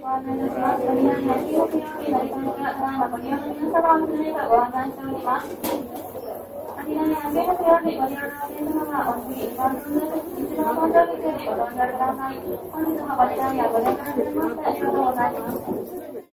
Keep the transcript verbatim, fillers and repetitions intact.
ご案内いたします。扉には黄色くより乗り換えがただいまご利用の皆様を船がご案内しております。扉に開けますようにご利用のお客様はお次、パーソンで一番本当にご乗車ください。本日もご利用やご連絡くださってありがとうございます。